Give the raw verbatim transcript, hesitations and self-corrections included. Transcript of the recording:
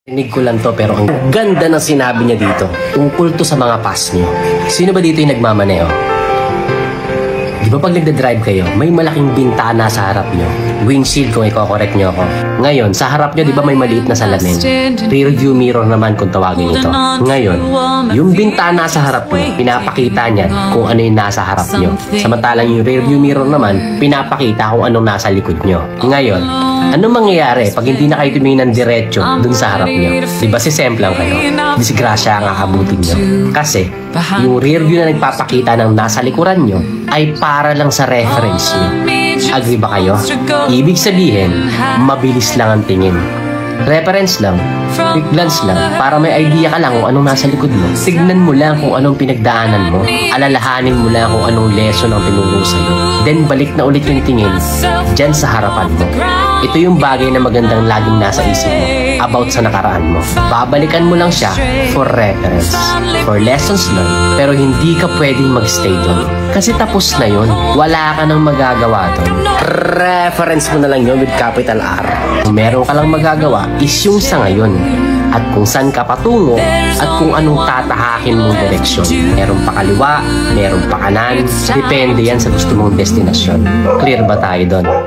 Rinig ko lang to pero ang ganda ng sinabi niya dito. Tungkol to sa mga pass nyo. Sino ba dito yung nagmamaneo? Di ba pag nagda-drive kayo, may malaking bintana sa harap nyo? Windshield kung i-correct nyo ako. Ngayon, sa harap nyo, di ba may maliit na salamin? Rear view mirror naman kung tawagin ito. Ngayon, yung bintana sa harap nyo, pinapakita niya kung ano yung nasa harap nyo. Samantalang yung rear view mirror naman, pinapakita kung anong nasa likod nyo. Ngayon, anong mangyayari pag hindi na kayo tumingin ng diretso dun sa harap nyo? Di ba si Semplang kayo? Disgrasya ang akabutin nyo. Kasi, yung rear view na nagpapakita ng nasa likuran nyo ay para lang sa reference nyo. Agree ba kayo? Ibig sabihin, mabilis lang ang tingin. Reference lang, quick glance lang, para may idea ka lang kung anong nasa likod mo. Tignan mo lang kung anong pinagdaanan mo. Alalahanin mo lang kung anong lesson ang tinuro sa'yo. Then balik na ulit yung tingin dyan sa harapan mo. Ito yung bagay na magandang laging nasa isip mo about sa nakaraan mo. Babalikan mo lang siya for reference, for lessons learned, pero hindi ka pwedeng magstay doon. Kasi tapos na yun. Wala ka nang magagawa doon. Reference mo na lang yun with capital R. Kung meron ka lang magagawa is yung sa ngayon. At kung saan ka patungo at kung anong tatahakin mong direksyon. Meron pa kaliwa, meron pa kanan. Depende yan sa gusto mong destinasyon. Clear ba tayo doon?